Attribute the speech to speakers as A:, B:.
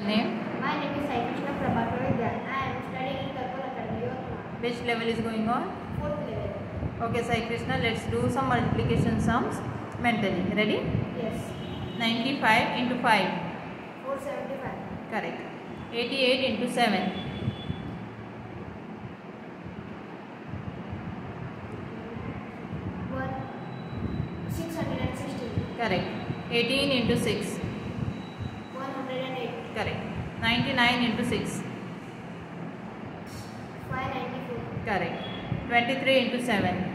A: Name?
B: My name is Sai Krishna Prabhakar Vidya. I am studying in Tarpal Academy, Yotma.
A: Which level is going on?
B: 4th level.
A: Okay, Sai Krishna, let's do some multiplication sums mentally. Ready?
B: Yes.
A: 95 into 5.
B: 475.
A: Correct. 88 into 7.
B: 616.
A: Correct. 18 into 6.
B: 108.
A: Correct. 99 into 6.
B: 594.
A: Correct. 23 into 7.